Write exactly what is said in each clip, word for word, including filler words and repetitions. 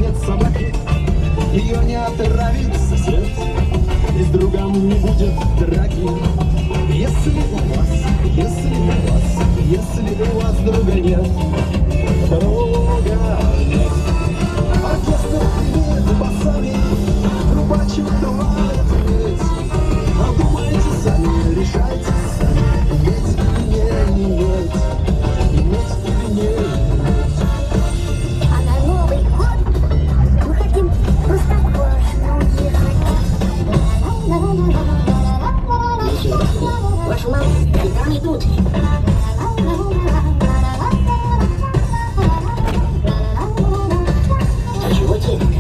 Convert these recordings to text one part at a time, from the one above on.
нет собаки, ее не отравит сосед, и с другом не будет драки. Если у вас, если у вас, если у вас друга нет, друга нет. Оркестр привет басами, трубачи бывает ведь. А думаете сами, решайте сами, иметь или не иметь, иметь или не иметь. А на Новый год мы хотим просто классно уехать. Вашу маму и там и тут. А чего тебе?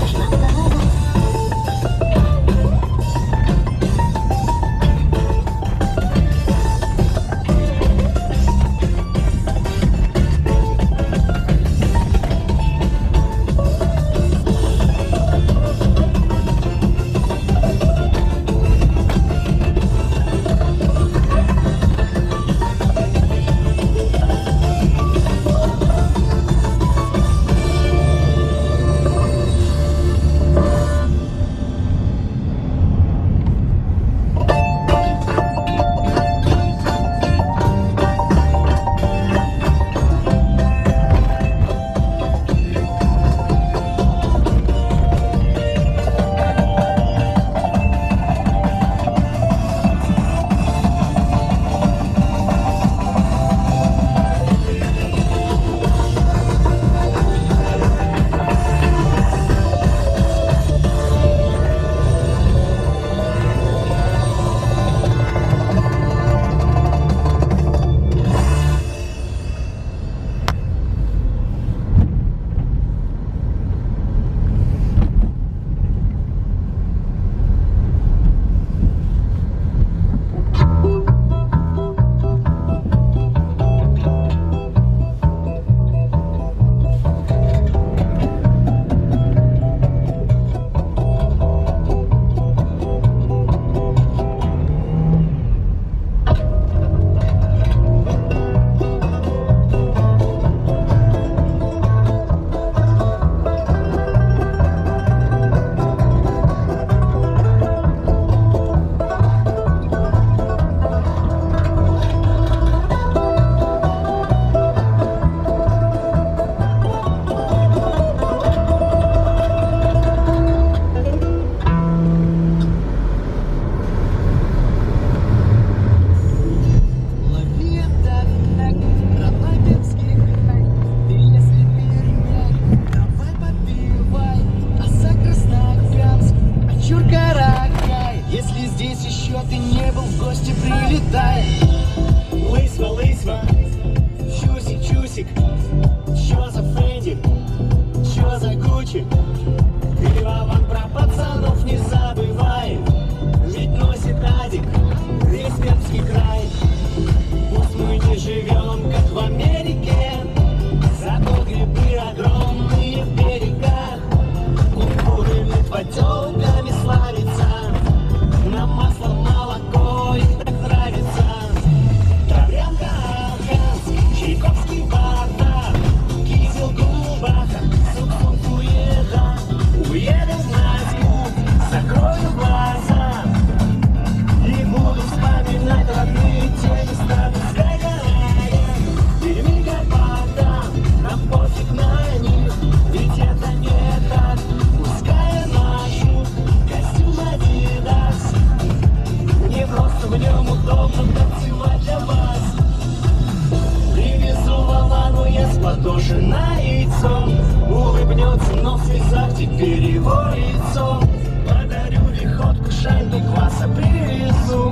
Подушенное яйцо улыбнется, но в слезах теперь его лицо. Подарю лихотку, шайку кваса привезу,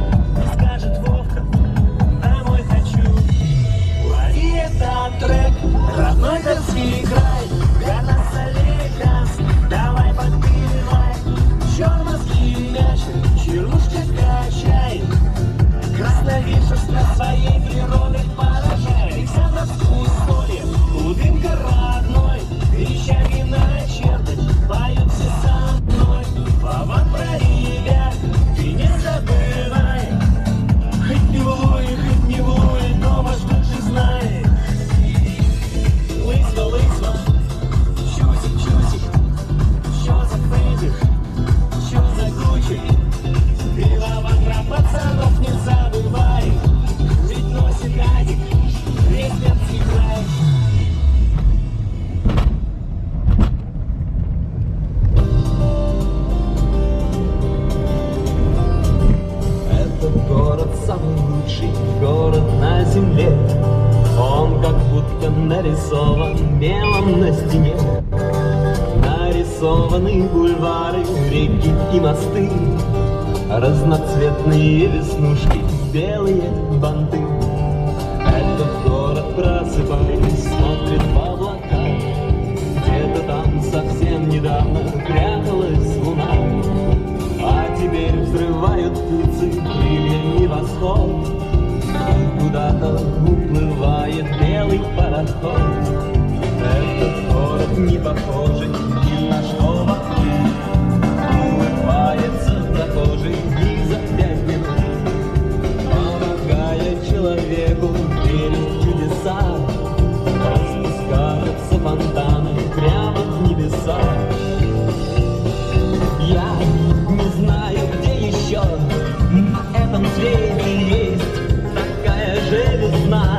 и скажет Вовка: домой хочу. Лови этот трек, родной Донский край, город Соликамс, давай подпевай. Черновский мяч, чернушка качай, красновишерск на своей природой поражай. Александровскую историю, глубинка родной, Верещагина черты, поют все со мной. Вован про ребят, ты не забыл. Он как будто нарисован мелом на стене. Нарисованы бульвары, реки и мосты, разноцветные веснушки, белые банты. Этот город, просыпаясь, смотрит в облака. Где-то там совсем недавно пряталась луна, а теперь взрывают птицы крыльями восход, и куда-то уплывает белый пароход. Этот город не похожий ни на что вокруг, улыбается прохожий и за пять минут, помогая человеку верить в чудеса. Распускаются фонтаны прямо в небеса. Я не знаю, где еще на этом свете есть такая же весна.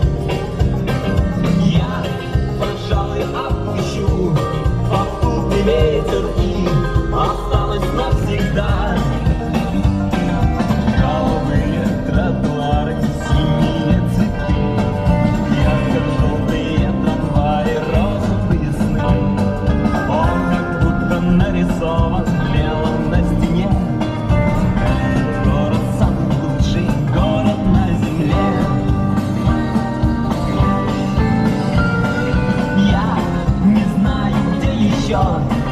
Я, пожалуй, отпущу попутный ветер и останусь навсегда. Голубые тротуары, синие цветы, ярко-желтые трамваи, розовые сны. Он как будто нарисован мелом на стене. Этот город самый лучший город на земле. Я не знаю, где еще